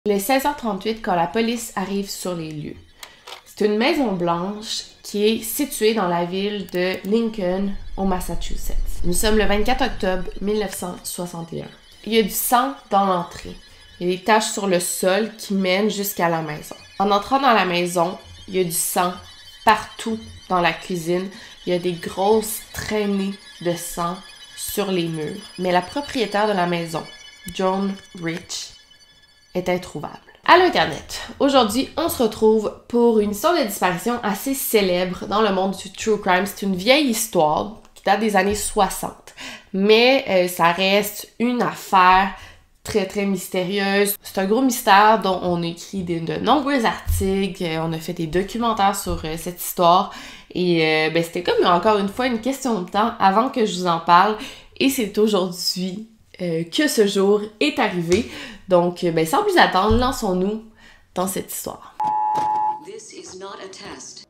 Il est 16h38 quand la police arrive sur les lieux. C'est une maison blanche qui est située dans la ville de Lincoln, au Massachusetts. Nous sommes le 24 octobre 1961. Il y a du sang dans l'entrée. Il y a des taches sur le sol qui mènent jusqu'à la maison. En entrant dans la maison, il y a du sang partout dans la cuisine. Il y a des grosses traînées de sang sur les murs. Mais la propriétaire de la maison, Joan Rich, est introuvable. Allô Internet! Aujourd'hui, on se retrouve pour une histoire de disparition assez célèbre dans le monde du true crime. C'est une vieille histoire qui date des années 60, mais ça reste une affaire très mystérieuse. C'est un gros mystère dont on a écrit de nombreux articles, on a fait des documentaires sur cette histoire et c'était comme encore une fois une question de temps avant que je vous en parle et c'est aujourd'hui que ce jour est arrivé. Donc, sans plus attendre, lançons-nous dans cette histoire. This is not a test.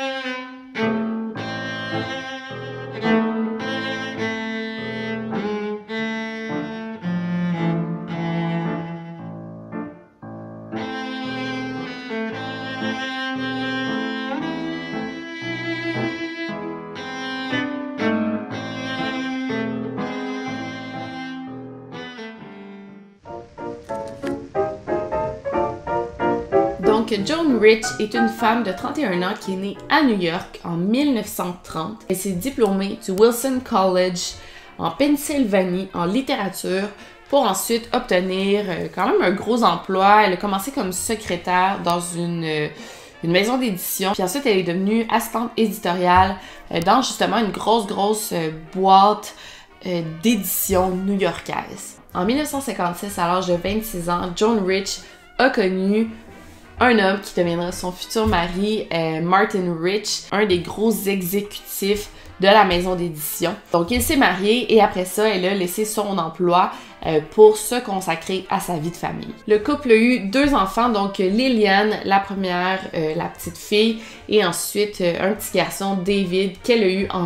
Donc, Joan Rich est une femme de 31 ans qui est née à New York en 1930. Elle s'est diplômée du Wilson College en Pennsylvanie en littérature pour ensuite obtenir quand même un gros emploi. Elle a commencé comme secrétaire dans une maison d'édition. Puis ensuite, elle est devenue assistante éditoriale dans justement une grosse boîte d'édition new-yorkaise. En 1956, à l'âge de 26 ans, Joan Rich a connu un homme qui deviendra son futur mari, Martin Rich, un des gros exécutifs de la maison d'édition. Donc, il s'est marié et après ça, elle a laissé son emploi pour se consacrer à sa vie de famille. Le couple a eu 2 enfants, donc Lillian, la première, la petite fille, et ensuite un petit garçon, David, qu'elle a eu en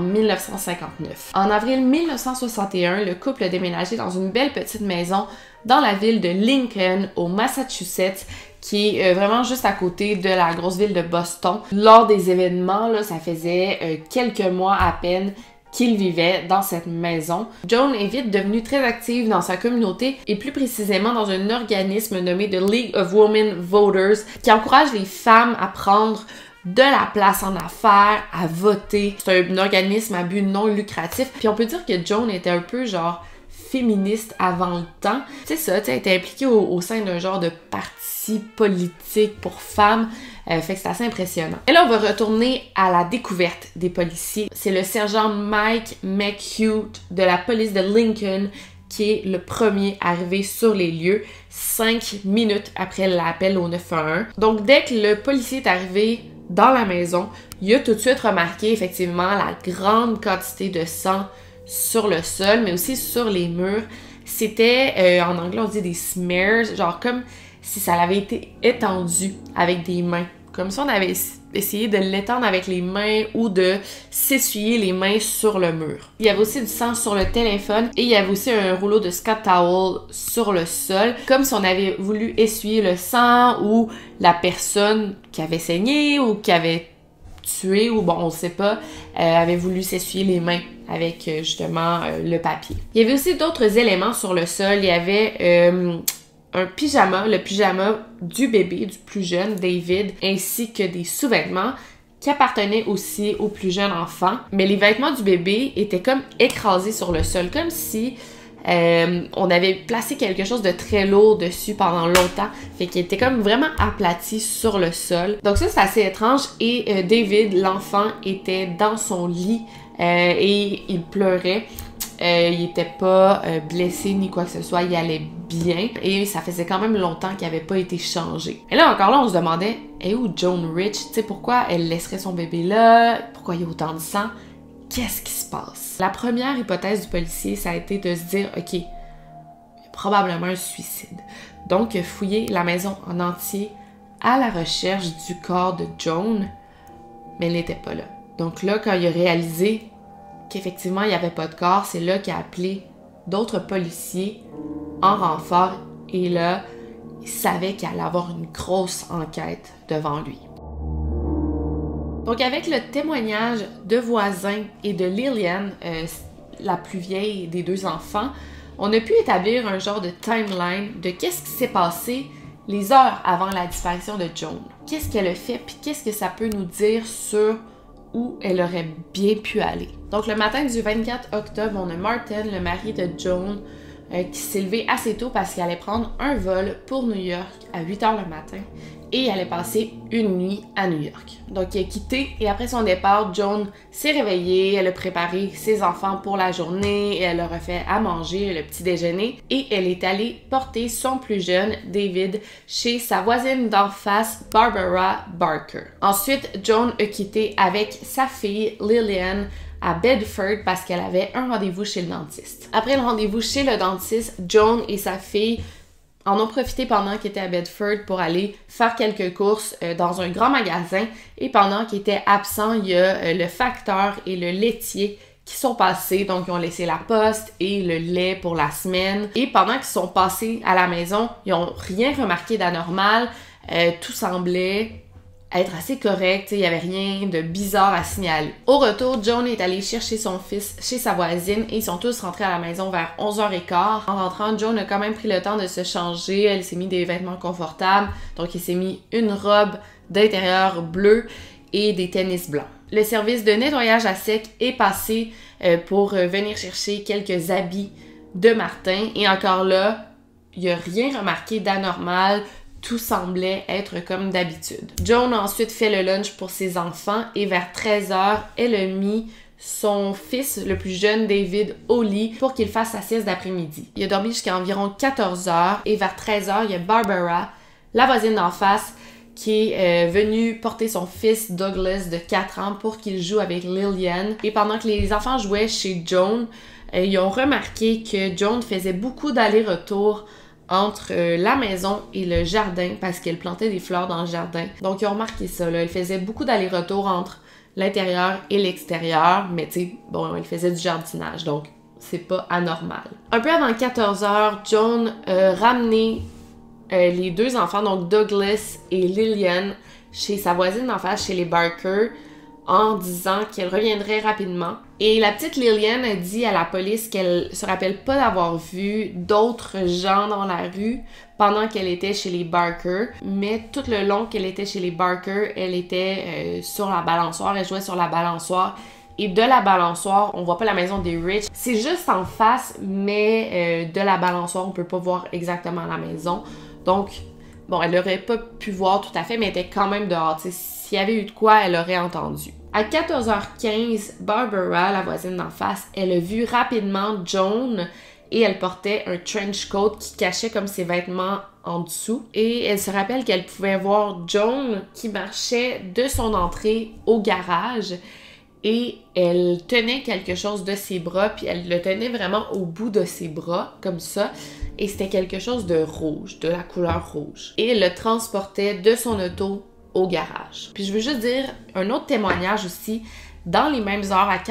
1959. En avril 1961, le couple a déménagé dans une belle petite maison dans la ville de Lincoln, au Massachusetts, qui est vraiment juste à côté de la grosse ville de Boston. Lors des événements, là, ça faisait quelques mois à peine qu'il vivait dans cette maison. Joan est vite devenue très active dans sa communauté et plus précisément dans un organisme nommé The League of Women Voters qui encourage les femmes à prendre de la place en affaires, à voter. C'est un organisme à but non lucratif. Puis on peut dire que Joan était un peu genre féministe avant le temps. C'est ça, tu sais, elle était impliquée au sein d'un genre de parti politique pour femmes. Fait que c'est assez impressionnant. Et là, on va retourner à la découverte des policiers. C'est le sergent Mike McHugh de la police de Lincoln qui est le premier arrivé sur les lieux 5 minutes après l'appel au 911. Donc, dès que le policier est arrivé dans la maison, il a tout de suite remarqué effectivement la grande quantité de sang sur le sol, mais aussi sur les murs. C'était, en anglais on dit des smears, genre comme si ça avait été étendu avec des mains. Comme si on avait essayé de l'étendre avec les mains ou de s'essuyer les mains sur le mur. Il y avait aussi du sang sur le téléphone et il y avait aussi un rouleau de Scott Towel sur le sol, comme si on avait voulu essuyer le sang ou la personne qui avait saigné ou qui avait tué ou bon, on sait pas, avait voulu s'essuyer les mains avec justement le papier. Il y avait aussi d'autres éléments sur le sol. Il y avait un pyjama, le pyjama du bébé, du plus jeune, David, ainsi que des sous-vêtements qui appartenaient aussi au plus jeune enfant. Mais les vêtements du bébé étaient comme écrasés sur le sol, comme si on avait placé quelque chose de très lourd dessus pendant longtemps, fait qu'il était comme vraiment aplati sur le sol. Donc ça, c'est assez étrange et David, l'enfant, était dans son lit et il pleurait. Il était pas blessé ni quoi que ce soit, il allait bien et ça faisait quand même longtemps qu'il avait pas été changé. Et là encore là, on se demandait, où Joan Rich, tu sais pourquoi elle laisserait son bébé là, pourquoi il y a autant de sang? Qu'est-ce qui se passe? La première hypothèse du policier, ça a été de se dire, OK, il y a probablement un suicide. Donc, il a fouillé la maison en entier à la recherche du corps de Joan, mais elle n'était pas là. Donc là, quand il a réalisé qu'effectivement, il n'y avait pas de corps, c'est là qu'il a appelé d'autres policiers en renfort. Et là, il savait qu'il allait avoir une grosse enquête devant lui. Donc avec le témoignage de voisins et de Lillian, la plus vieille des deux enfants, on a pu établir un genre de timeline de qu'est-ce qui s'est passé les heures avant la disparition de Joan. Qu'est-ce qu'elle a fait, puis qu'est-ce que ça peut nous dire sur où elle aurait bien pu aller. Donc le matin du 24 octobre, on a Martin, le mari de Joan, qui s'est levé assez tôt parce qu'il allait prendre un vol pour New York à 8h le matin et il allait passer une nuit à New York. Donc il a quitté et après son départ, Joan s'est réveillée, elle a préparé ses enfants pour la journée, elle leur a fait à manger le petit déjeuner et elle est allée porter son plus jeune, David, chez sa voisine d'en face, Barbara Barker. Ensuite, Joan a quitté avec sa fille, Lillian, à Bedford parce qu'elle avait un rendez-vous chez le dentiste. Après le rendez-vous chez le dentiste, Joan et sa fille en ont profité pendant qu'ils étaient à Bedford pour aller faire quelques courses dans un grand magasin et pendant qu'ils étaient absents, il y a le facteur et le laitier qui sont passés, donc ils ont laissé la poste et le lait pour la semaine. Et pendant qu'ils sont passés à la maison, ils n'ont rien remarqué d'anormal, tout semblait être assez correct, il n'y avait rien de bizarre à signaler. Au retour, Joan est allée chercher son fils chez sa voisine et ils sont tous rentrés à la maison vers 11h15. En rentrant, Joan a quand même pris le temps de se changer, elle s'est mis des vêtements confortables, donc elle s'est mis une robe d'intérieur bleue et des tennis blancs. Le service de nettoyage à sec est passé pour venir chercher quelques habits de Martin et encore là, il n'y a rien remarqué d'anormal. Tout semblait être comme d'habitude. Joan a ensuite fait le lunch pour ses enfants et vers 13h, elle a mis son fils, le plus jeune, David, au lit pour qu'il fasse sa sieste d'après-midi. Il a dormi jusqu'à environ 14h et vers 13h, il y a Barbara, la voisine d'en face, qui est venue porter son fils Douglas de 4 ans pour qu'il joue avec Lillian. Et pendant que les enfants jouaient chez Joan, ils ont remarqué que Joan faisait beaucoup d'allers-retours entre la maison et le jardin parce qu'elle plantait des fleurs dans le jardin. Donc ils ont remarqué ça, là. Elle faisait beaucoup d'allers-retours entre l'intérieur et l'extérieur, mais tu sais, bon, elle faisait du jardinage, donc c'est pas anormal. Un peu avant 14h, Joan a ramené les deux enfants, donc Douglas et Lillian, chez sa voisine d'en face, chez les Barker, en disant qu'elle reviendrait rapidement. Et la petite Lillian a dit à la police qu'elle se rappelle pas d'avoir vu d'autres gens dans la rue pendant qu'elle était chez les Barker, mais tout le long qu'elle était chez les Barker, elle était sur la balançoire, elle jouait sur la balançoire. Et de la balançoire, on voit pas la maison des Rich. C'est juste en face, mais de la balançoire, on peut pas voir exactement la maison. Donc, bon, elle aurait pas pu voir tout à fait, mais elle était quand même dehors. T'sais, s'il y avait eu de quoi, elle aurait entendu. À 14h15, Barbara, la voisine d'en face, elle a vu rapidement Joan et elle portait un trench coat qui cachait comme ses vêtements en dessous. Et elle se rappelle qu'elle pouvait voir Joan qui marchait de son entrée au garage et elle tenait quelque chose de ses bras, puis elle le tenait vraiment au bout de ses bras, comme ça. Et c'était quelque chose de rouge, de la couleur rouge. Et elle le transportait de son auto au garage. Puis je veux juste dire un autre témoignage aussi. Dans les mêmes heures, à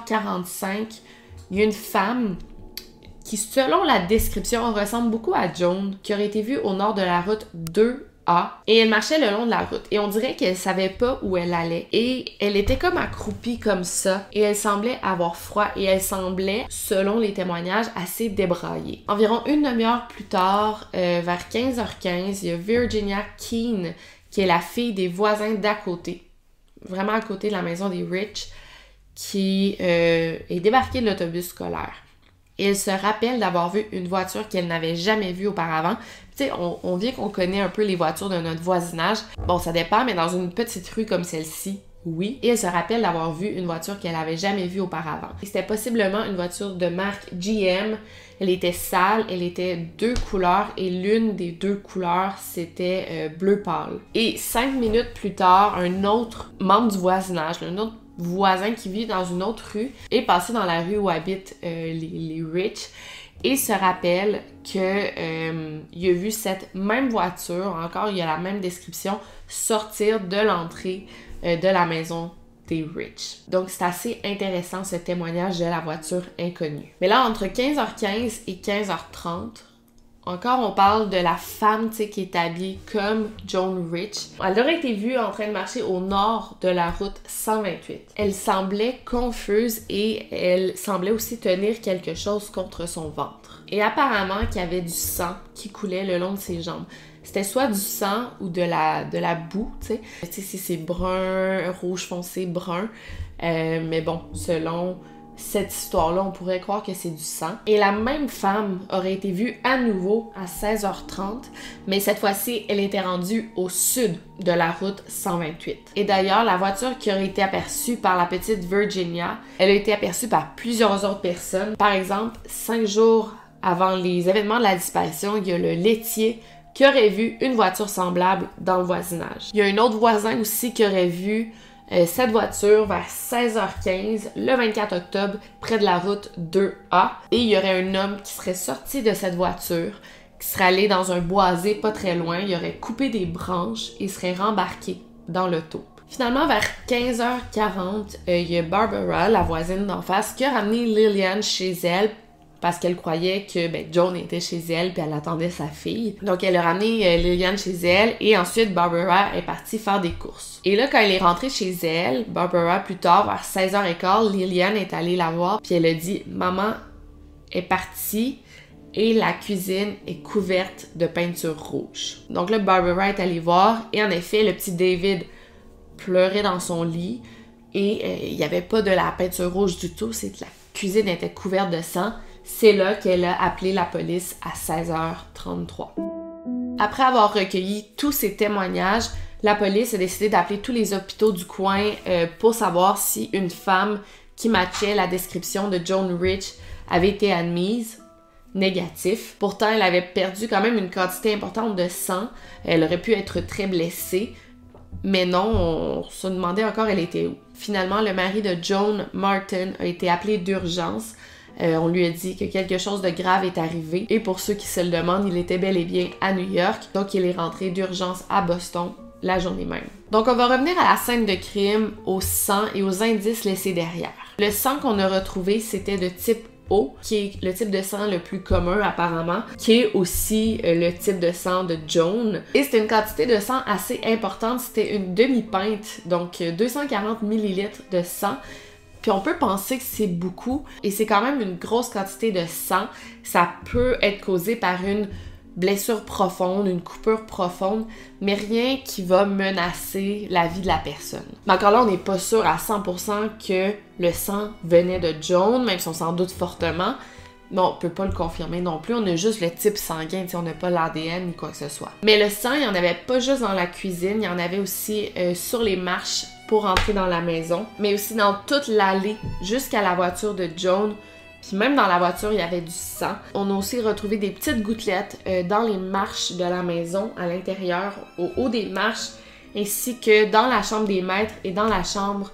14h45, il y a une femme qui, selon la description, ressemble beaucoup à Joan, qui aurait été vue au nord de la route 2A. Et elle marchait le long de la route. Et on dirait qu'elle savait pas où elle allait. Et elle était comme accroupie comme ça. Et elle semblait avoir froid. Et elle semblait, selon les témoignages, assez débraillée. Environ une demi-heure plus tard, vers 15h15, il y a Virginia Keane, qui est la fille des voisins d'à côté, vraiment à côté de la maison des Rich, qui est débarquée de l'autobus scolaire. Et elle se rappelle d'avoir vu une voiture qu'elle n'avait jamais vue auparavant. Tu sais, on vient qu'on connaît un peu les voitures de notre voisinage. Bon, ça dépend, mais dans une petite rue comme celle-ci, oui. Et elle se rappelle d'avoir vu une voiture qu'elle n'avait jamais vue auparavant. Et c'était possiblement une voiture de marque GM. Elle était sale, elle était deux couleurs et l'une des deux couleurs, c'était bleu pâle. Et 5 minutes plus tard, un autre membre du voisinage, un autre voisin qui vit dans une autre rue, est passé dans la rue où habitent les Rich et se rappelle que il a vu cette même voiture, encore il y a la même description, sortir de l'entrée de la maison des Rich. Donc c'est assez intéressant ce témoignage de la voiture inconnue. Mais là, entre 15h15 et 15h30, Encore, on parle de la femme, tu sais, qui est habillée comme Joan Rich. Elle aurait été vue en train de marcher au nord de la route 128. Elle semblait confuse et elle semblait aussi tenir quelque chose contre son ventre. Et apparemment qu'il y avait du sang qui coulait le long de ses jambes. C'était soit du sang ou de la boue, tu sais. Tu sais, c'est brun, rouge foncé, brun. Mais bon, selon cette histoire-là, on pourrait croire que c'est du sang. Et la même femme aurait été vue à nouveau à 16h30, mais cette fois-ci, elle était rendue au sud de la route 128. Et d'ailleurs, la voiture qui aurait été aperçue par la petite Virginia, elle a été aperçue par plusieurs autres personnes. Par exemple, 5 jours avant les événements de la disparition, il y a le laitier qui aurait vu une voiture semblable dans le voisinage. Il y a un autre voisin aussi qui aurait vu cette voiture vers 16h15 le 24 octobre près de la route 2A et il y aurait un homme qui serait sorti de cette voiture, qui serait allé dans un boisé pas très loin, il aurait coupé des branches et serait rembarqué dans l'auto. Finalement, vers 15h40, il y a Barbara, la voisine d'en face, qui a ramené Lillian chez elle parce qu'elle croyait que Joan était chez elle puis elle attendait sa fille. Donc elle a ramené Lillian chez elle et ensuite Barbara est partie faire des courses. Et là, quand elle est rentrée chez elle, Barbara, plus tard, vers 16h15, Lillian est allée la voir puis elle a dit « Maman est partie et la cuisine est couverte de peinture rouge. » Donc là, Barbara est allée voir et en effet, le petit David pleurait dans son lit et il n'y avait pas de la peinture rouge du tout, c'est que la cuisine était couverte de sang. C'est là qu'elle a appelé la police à 16h33. Après avoir recueilli tous ces témoignages, la police a décidé d'appeler tous les hôpitaux du coin pour savoir si une femme qui matchait la description de Joan Rich avait été admise. Négatif. Pourtant, elle avait perdu quand même une quantité importante de sang. Elle aurait pu être très blessée. Mais non, on se demandait encore elle était où. Finalement, le mari de Joan, Martin, a été appelé d'urgence. On lui a dit que quelque chose de grave est arrivé. Et pour ceux qui se le demandent, il était bel et bien à New York. Donc, il est rentré d'urgence à Boston la journée même. Donc, on va revenir à la scène de crime, au sang et aux indices laissés derrière. Le sang qu'on a retrouvé, c'était de type O, qui est le type de sang le plus commun apparemment, qui est aussi le type de sang de Joan. Et c'était une quantité de sang assez importante, c'était une demi-pinte, donc 240 ml de sang. Puis on peut penser que c'est beaucoup, et c'est quand même une grosse quantité de sang. Ça peut être causé par une blessure profonde, une coupure profonde, mais rien qui va menacer la vie de la personne. Mais encore là, on n'est pas sûr à 100% que le sang venait de Joan, même si on s'en doute fortement. Mais on peut pas le confirmer non plus, on a juste le type sanguin, on n'a pas l'ADN ni quoi que ce soit. Mais le sang, il n'y en avait pas juste dans la cuisine, il y en avait aussi sur les marches pour entrer dans la maison, mais aussi dans toute l'allée jusqu'à la voiture de Joan. Puis même dans la voiture, il y avait du sang. On a aussi retrouvé des petites gouttelettes dans les marches de la maison, à l'intérieur, au haut des marches, ainsi que dans la chambre des maîtres et dans la chambre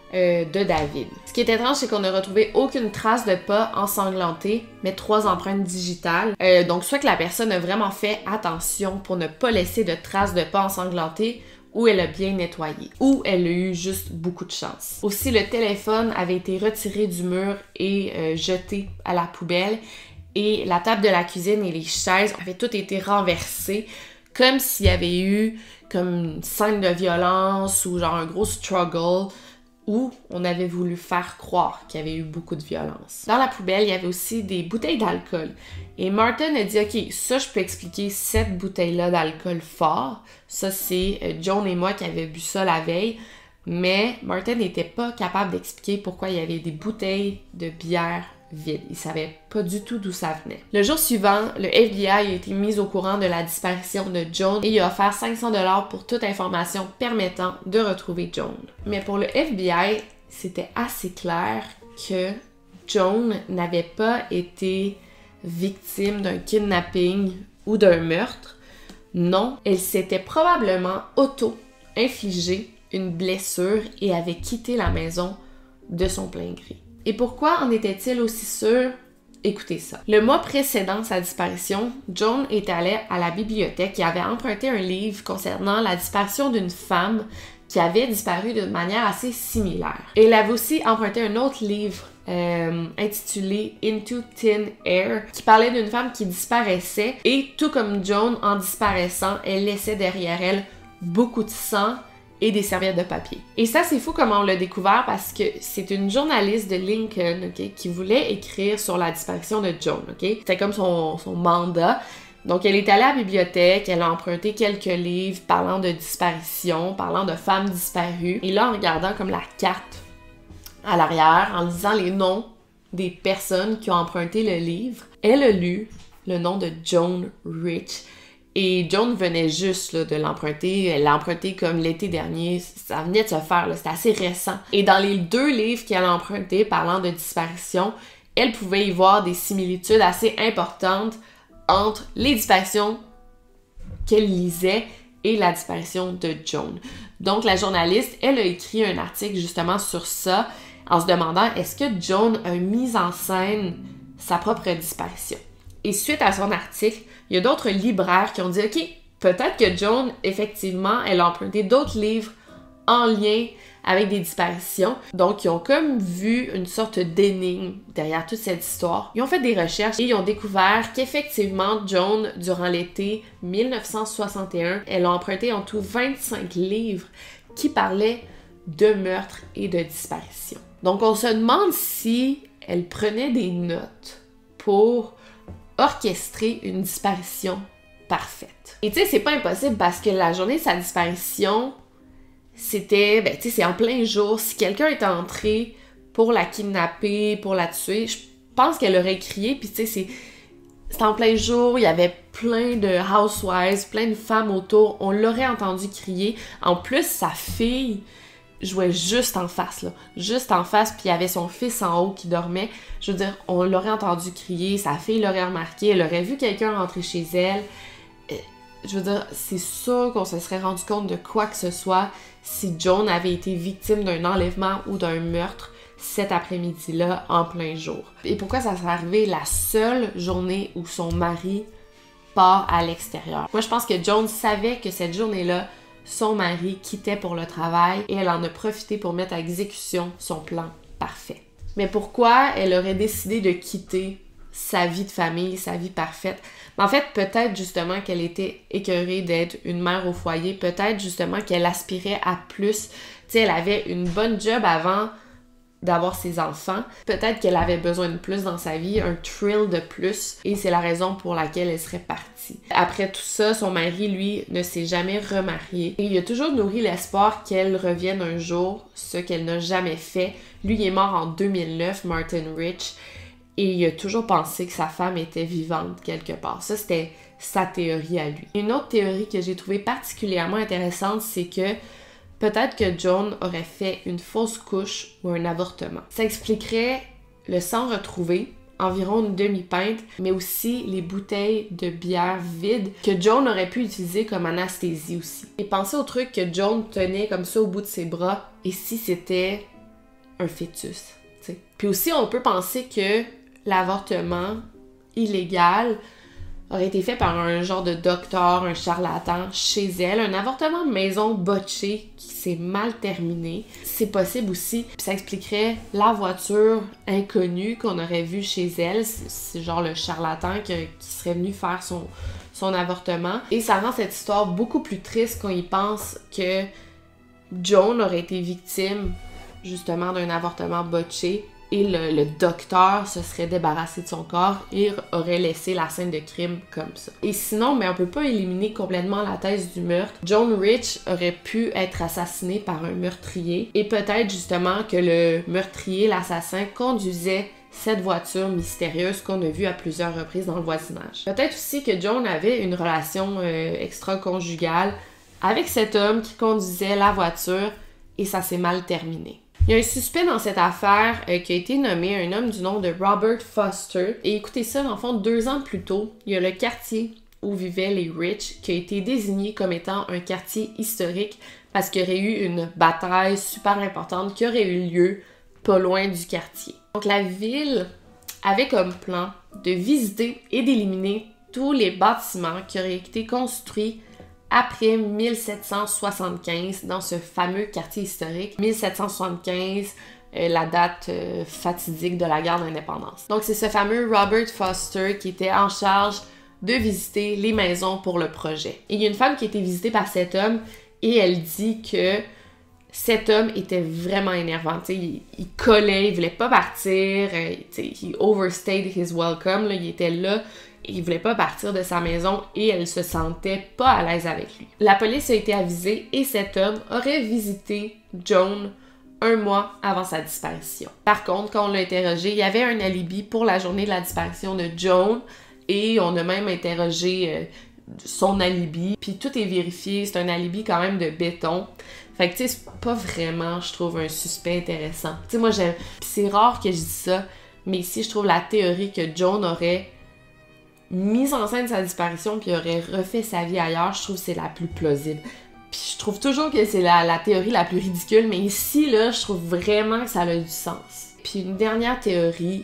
de David. Ce qui est étrange, c'est qu'on n'a retrouvé aucune trace de pas ensanglanté, mais 3 empreintes digitales. Donc soit que la personne a vraiment fait attention pour ne pas laisser de traces de pas ensanglanté, ou elle a bien nettoyé, ou elle a eu juste beaucoup de chance. Aussi, le téléphone avait été retiré du mur et jeté à la poubelle, et la table de la cuisine et les chaises avaient toutes été renversées, comme s'il y avait eu comme une scène de violence ou genre un gros struggle, où on avait voulu faire croire qu'il y avait eu beaucoup de violence. Dans la poubelle, il y avait aussi des bouteilles d'alcool. Et Martin a dit, OK, ça, je peux expliquer cette bouteille-là d'alcool fort. Ça, c'est Joan et moi qui avions bu ça la veille. Mais Martin n'était pas capable d'expliquer pourquoi il y avait des bouteilles de bière vides. Il savait pas du tout d'où ça venait. Le jour suivant, le FBI a été mis au courant de la disparition de Joan et il a offert 500 $ pour toute information permettant de retrouver Joan. Mais pour le FBI, c'était assez clair que Joan n'avait pas été victime d'un kidnapping ou d'un meurtre. Non, elle s'était probablement auto-infligée une blessure et avait quitté la maison de son plein gré. Et pourquoi en était-il aussi sûr? Écoutez ça. Le mois précédent sa disparition, Joan est allée à la bibliothèque et avait emprunté un livre concernant la disparition d'une femme qui avait disparu de manière assez similaire. Et elle avait aussi emprunté un autre livre intitulé Into Thin Air, qui parlait d'une femme qui disparaissait et tout comme Joan, en disparaissant, elle laissait derrière elle beaucoup de sang et des serviettes de papier. Et ça, c'est fou comment on l'a découvert parce que c'est une journaliste de Lincoln, ok, qui voulait écrire sur la disparition de Joan, ok? C'était comme son mandat. Donc, elle est allée à la bibliothèque, elle a emprunté quelques livres parlant de disparition, parlant de femmes disparues. Et là, en regardant comme la carte à l'arrière, en lisant les noms des personnes qui ont emprunté le livre, elle a lu le nom de Joan Rich. Et Joan venait juste là, de l'emprunter. Elle l'a emprunté comme l'été dernier. Ça venait de se faire, c'était assez récent. Et dans les 2 livres qu'elle a empruntés parlant de disparition, elle pouvait y voir des similitudes assez importantes entre les disparitions qu'elle lisait et la disparition de Joan. Donc, la journaliste, elle a écrit un article justement sur ça en se demandant est-ce que Joan a mis en scène sa propre disparition. Et suite à son article, il y a d'autres libraires qui ont dit « Ok, peut-être que Joan, effectivement, elle a emprunté d'autres livres en lien avec des disparitions. » Donc, ils ont comme vu une sorte d'énigme derrière toute cette histoire. Ils ont fait des recherches et ils ont découvert qu'effectivement, Joan, durant l'été 1961, elle a emprunté en tout 25 livres qui parlaient de meurtre et de disparition. Donc, on se demande si elle prenait des notes pour orchestrer une disparition parfaite. Et tu sais, c'est pas impossible parce que la journée de sa disparition, c'était, tu sais, c'est en plein jour. Si quelqu'un était entré pour la kidnapper, pour la tuer, je pense qu'elle aurait crié, puis tu sais, c'était en plein jour, il y avait plein de housewives, plein de femmes autour, on l'aurait entendu crier. En plus, sa fille jouait juste en face, là. Juste en face, puis il y avait son fils en haut qui dormait. Je veux dire, on l'aurait entendu crier, sa fille l'aurait remarqué, elle aurait vu quelqu'un rentrer chez elle. Je veux dire, c'est sûr qu'on se serait rendu compte de quoi que ce soit si Joan avait été victime d'un enlèvement ou d'un meurtre cet après-midi-là en plein jour. Et pourquoi ça serait arrivé la seule journée où son mari part à l'extérieur? Moi, je pense que Joan savait que cette journée-là, son mari quittait pour le travail et elle en a profité pour mettre à exécution son plan parfait. Mais pourquoi elle aurait décidé de quitter sa vie de famille, sa vie parfaite? En fait, peut-être justement qu'elle était écœurée d'être une mère au foyer, peut-être justement qu'elle aspirait à plus. Tu sais, elle avait une bonne job avant d'avoir ses enfants. Peut-être qu'elle avait besoin de plus dans sa vie, un thrill de plus, et c'est la raison pour laquelle elle serait partie. Après tout ça, son mari, lui, ne s'est jamais remarié, et il a toujours nourri l'espoir qu'elle revienne un jour, ce qu'elle n'a jamais fait. Lui, il est mort en 2009, Martin Rich, et il a toujours pensé que sa femme était vivante quelque part. Ça, c'était sa théorie à lui. Une autre théorie que j'ai trouvée particulièrement intéressante, c'est que peut-être que Joan aurait fait une fausse couche ou un avortement. Ça expliquerait le sang retrouvé, environ une demi-pinte, mais aussi les bouteilles de bière vides que Joan aurait pu utiliser comme anesthésie aussi. Et pensez au truc que Joan tenait comme ça au bout de ses bras, et si c'était un fœtus, t'sais. Puis aussi, on peut penser que l'avortement illégal aurait été fait par un genre de docteur, un charlatan chez elle, un avortement de maison botché qui s'est mal terminé. C'est possible aussi, puis ça expliquerait la voiture inconnue qu'on aurait vue chez elle, c'est genre le charlatan qui serait venu faire son avortement. Et ça rend cette histoire beaucoup plus triste quand il pense que Joan aurait été victime justement d'un avortement botché. Et le docteur se serait débarrassé de son corps et aurait laissé la scène de crime comme ça. Et sinon, mais on peut pas éliminer complètement la thèse du meurtre. Joan Rich aurait pu être assassiné par un meurtrier et peut-être justement que le meurtrier, l'assassin, conduisait cette voiture mystérieuse qu'on a vue à plusieurs reprises dans le voisinage. Peut-être aussi que Joan avait une relation extra-conjugale avec cet homme qui conduisait la voiture et ça s'est mal terminé. Il y a un suspect dans cette affaire qui a été nommé un homme du nom de Robert Foster. Et écoutez ça, dans le fond, 2 ans plus tôt, il y a le quartier où vivaient les Rich qui a été désigné comme étant un quartier historique parce qu'il y aurait eu une bataille super importante qui aurait eu lieu pas loin du quartier. Donc la ville avait comme plan de visiter et d'éliminer tous les bâtiments qui auraient été construits après 1775 dans ce fameux quartier historique. 1775, la date fatidique de la guerre d'indépendance. Donc c'est ce fameux Robert Foster qui était en charge de visiter les maisons pour le projet. Et il y a une femme qui a été visitée par cet homme et elle dit que cet homme était vraiment énervant. Il collait, il voulait pas partir, he overstayed his welcome, là, il était là, et il voulait pas partir de sa maison et elle se sentait pas à l'aise avec lui. La police a été avisée et cet homme aurait visité Joan un mois avant sa disparition. Par contre, quand on l'a interrogé, il y avait un alibi pour la journée de la disparition de Joan et on a même interrogé son alibi, puis tout est vérifié, c'est un alibi quand même de béton. Fait que tu sais, c'est pas vraiment, je trouve, un suspect intéressant. Tu sais, moi j'aime, pis c'est rare que je dise ça, mais ici je trouve la théorie que Joan aurait mis en scène sa disparition puis aurait refait sa vie ailleurs, je trouve que c'est la plus plausible. Puis je trouve toujours que c'est la théorie la plus ridicule, mais ici, là, je trouve vraiment que ça a du sens. Puis une dernière théorie,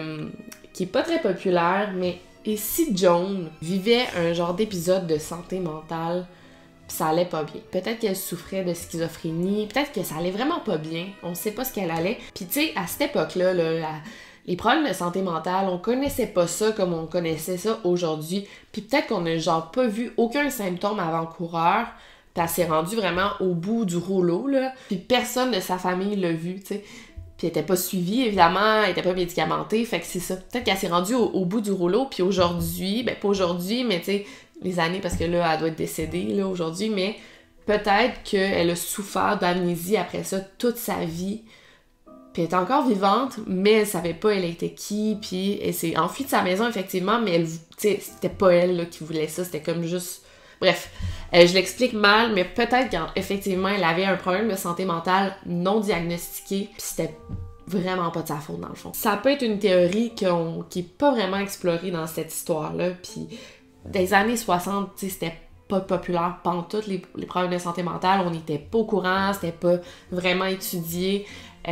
qui est pas très populaire, mais et si Joan vivait un genre d'épisode de santé mentale, pis ça allait pas bien. Peut-être qu'elle souffrait de schizophrénie, peut-être que ça allait vraiment pas bien, on sait pas ce qu'elle allait. Puis tu sais, à cette époque-là, les problèmes de santé mentale, on connaissait pas ça comme on connaissait ça aujourd'hui. Puis peut-être qu'on a genre pas vu aucun symptôme avant-coureur, puis elle s'est rendue vraiment au bout du rouleau, là. Puis personne de sa famille l'a vu, tu sais. Puis elle était pas suivie, évidemment, elle était pas médicamentée, fait que c'est ça. Peut-être qu'elle s'est rendue au bout du rouleau, puis aujourd'hui, ben pas aujourd'hui, mais tu sais, les années, parce que là, elle doit être décédée, là, aujourd'hui, mais peut-être qu'elle a souffert d'amnésie après ça toute sa vie, puis elle est encore vivante, mais elle savait pas elle était qui, puis elle s'est enfuie de sa maison, effectivement, mais elle, tu sais, c'était pas elle, là, qui voulait ça, c'était comme juste... Bref, je l'explique mal, mais peut-être qu'effectivement, elle avait un problème de santé mentale non diagnostiqué, puis c'était vraiment pas de sa faute, dans le fond. Ça peut être une théorie qui est pas vraiment explorée dans cette histoire-là, puis des années 60, tu sais, c'était pas populaire pantoute, les problèmes de santé mentale, on n'était pas au courant, c'était pas vraiment étudié,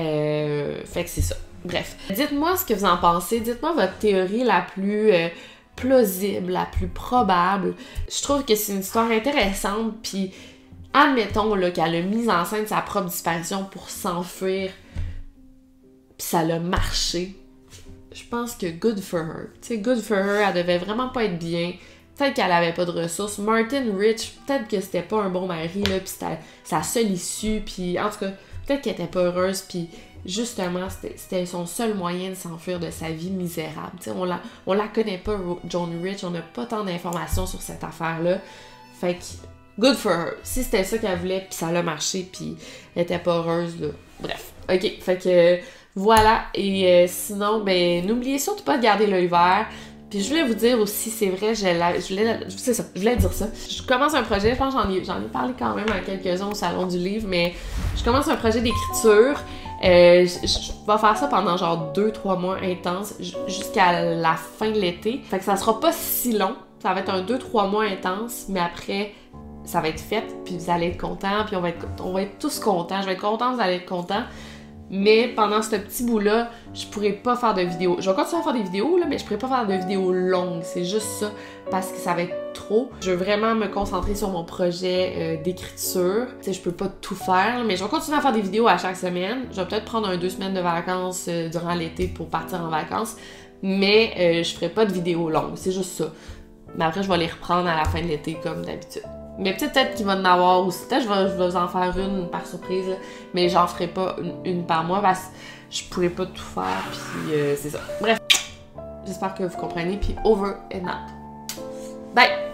fait que c'est ça. Bref, dites-moi ce que vous en pensez, dites-moi votre théorie la plus... plausible, la plus probable. Je trouve que c'est une histoire intéressante, puis admettons là, qu'elle a mis en scène sa propre disparition pour s'enfuir, puis ça a marché. Je pense que good for her. Tu sais, good for her, elle devait vraiment pas être bien. Peut-être qu'elle avait pas de ressources. Martin Rich, peut-être que c'était pas un bon mari, là, puis c'était sa seule issue, puis en tout cas, peut-être qu'elle était pas heureuse, puis justement, c'était son seul moyen de s'enfuir de sa vie misérable. T'sais, on la connaît pas, Joan Rich, on n'a pas tant d'informations sur cette affaire-là. Fait que, good for her. Si c'était ça qu'elle voulait, puis ça a marché, puis elle était pas heureuse, là. Bref, ok, fait que voilà. Et sinon, ben, n'oubliez surtout pas de garder l'œil vert. Puis je voulais vous dire aussi, c'est vrai, je voulais dire ça. Je commence un projet, je pense que j'en ai parlé quand même à quelques-uns au Salon du Livre, mais je commence un projet d'écriture. Je vais faire ça pendant genre 2-3 mois intenses jusqu'à la fin de l'été. Fait que ça sera pas si long. Ça va être un 2-3 mois intense, mais après, ça va être fait, puis vous allez être contents, puis on va être tous contents. Je vais être contente, vous allez être contents. Mais pendant ce petit bout-là, je pourrais pas faire de vidéos. Je vais continuer à faire des vidéos, là, mais je pourrais pas faire de vidéos longues. C'est juste ça, parce que ça va être trop. Je veux vraiment me concentrer sur mon projet d'écriture. Tu sais, je peux pas tout faire, mais je vais continuer à faire des vidéos à chaque semaine. Je vais peut-être prendre 2 semaines de vacances durant l'été pour partir en vacances. Mais je ferai pas de vidéos longues, c'est juste ça. Mais après, je vais les reprendre à la fin de l'été, comme d'habitude. Mais peut-être qu'il va en avoir aussi. Peut-être que je vais vous en faire une par surprise, là. Mais j'en ferai pas une par mois parce que je pourrais pas tout faire. Puis c'est ça. Bref, j'espère que vous comprenez. Puis over and out. Bye!